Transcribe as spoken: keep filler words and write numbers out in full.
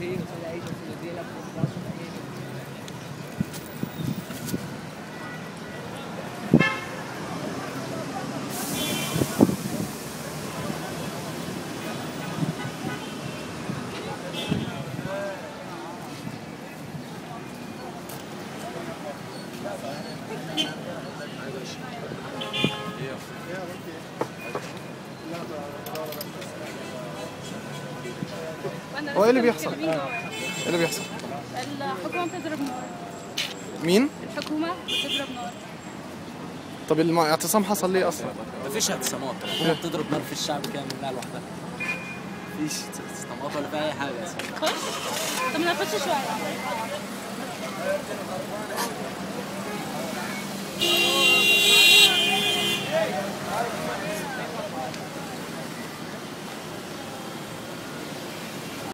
sí, o sea, ya hizo, se le dio la presentación también. هو ايه اللي بيحصل؟ ايه اللي بيحصل؟ الحكومة بتضرب نار. مين؟ الحكومة بتضرب نار. طب الاعتصام حصل ليه اصلا؟ مفيش اعتصامات، الحكومة بتضرب نار في الشعب كده منها لوحدها. مفيش اعتصامات ولا في أي حاجة أصلا. خش؟ طب ما نخش شوية.